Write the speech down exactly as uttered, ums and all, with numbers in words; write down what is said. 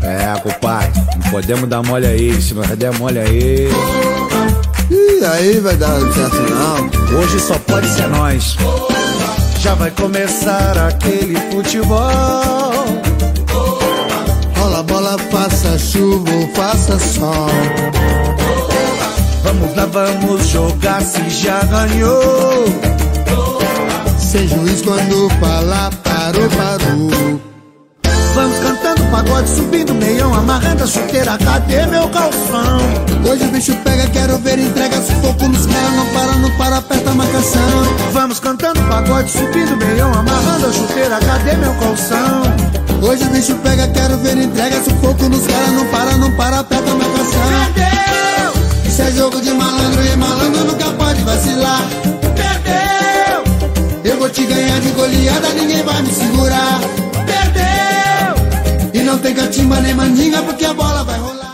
É, compadre, não podemos dar mole aí. Se nós der mole aí, e aí vai dar certo não. hoje só pode ser nós. Já vai começar aquele futebol. Rola bola, faça chuva ou faça sol. Vamos lá, vamos jogar se já ganhou. Sem juiz quando falar, parou, parou. Vamos cantando pagode, subindo meião, amarrando a chuteira, cadê meu calção? Hoje o bicho pega, quero ver entrega, sufoco nos caras, não para, não para, aperta a marcação. Vamos cantando pagode, subindo meião, amarrando a chuteira, cadê meu calção? Hoje o bicho pega, quero ver entrega, sufoco nos caras, não para, não para, aperta a marcação. Perdeu! Isso é jogo de malandro e malandro nunca pode vacilar. Perdeu! Eu vou te ganhar de goleada, ninguém vai me segurar. Perdeu! E não tem catimba nem mandinga porque a bola vai rolar.